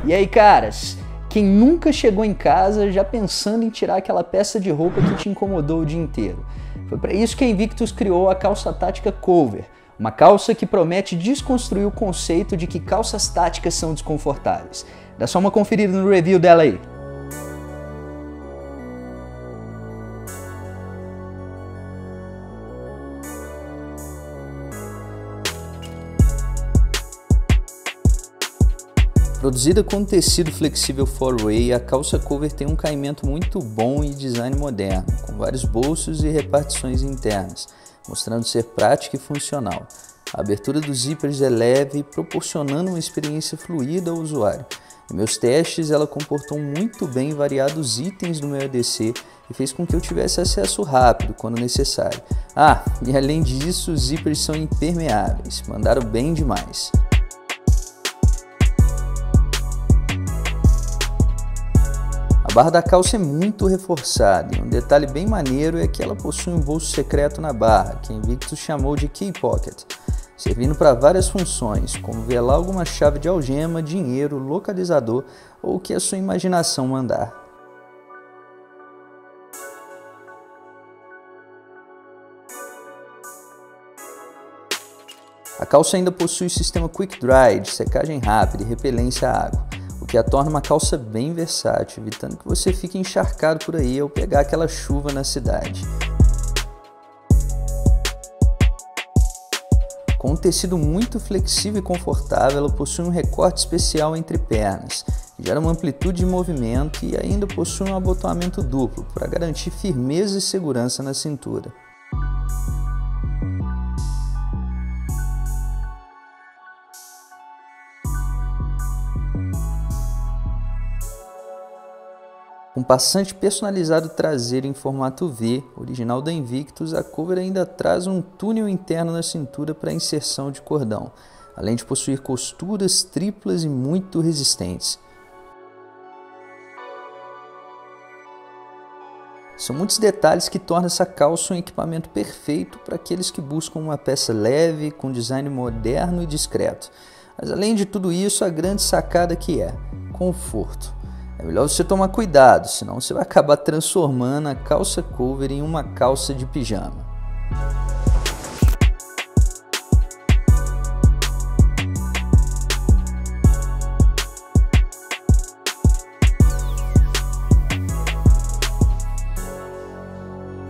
E aí, caras? Quem nunca chegou em casa já pensando em tirar aquela peça de roupa que te incomodou o dia inteiro? Foi para isso que a Invictus criou a calça tática Cover, uma calça que promete desconstruir o conceito de que calças táticas são desconfortáveis. Dá só uma conferida no review dela aí. Produzida com tecido flexível 4-way, a calça Cover tem um caimento muito bom e design moderno, com vários bolsos e repartições internas, mostrando ser prática e funcional. A abertura dos zíperes é leve, proporcionando uma experiência fluida ao usuário. Em meus testes, ela comportou muito bem variados itens do meu EDC e fez com que eu tivesse acesso rápido quando necessário. E além disso, os zíperes são impermeáveis, mandaram bem demais. A barra da calça é muito reforçada e um detalhe bem maneiro é que ela possui um bolso secreto na barra, que a Invictus chamou de Key Pocket, servindo para várias funções, como velar alguma chave de algema, dinheiro, localizador ou o que a sua imaginação mandar. A calça ainda possui o sistema Quick Dry de secagem rápida e repelência à água, o que a torna uma calça bem versátil, evitando que você fique encharcado por aí ao pegar aquela chuva na cidade. Com um tecido muito flexível e confortável, ela possui um recorte especial entre pernas, gera uma amplitude de movimento e ainda possui um abotoamento duplo para garantir firmeza e segurança na cintura. Com passante personalizado traseiro em formato V, original da Invictus, a Cover ainda traz um túnel interno na cintura para inserção de cordão, além de possuir costuras triplas e muito resistentes. São muitos detalhes que tornam essa calça um equipamento perfeito para aqueles que buscam uma peça leve, com design moderno e discreto. Mas além de tudo isso, a grande sacada que é conforto. É melhor você tomar cuidado, senão você vai acabar transformando a calça Cover em uma calça de pijama.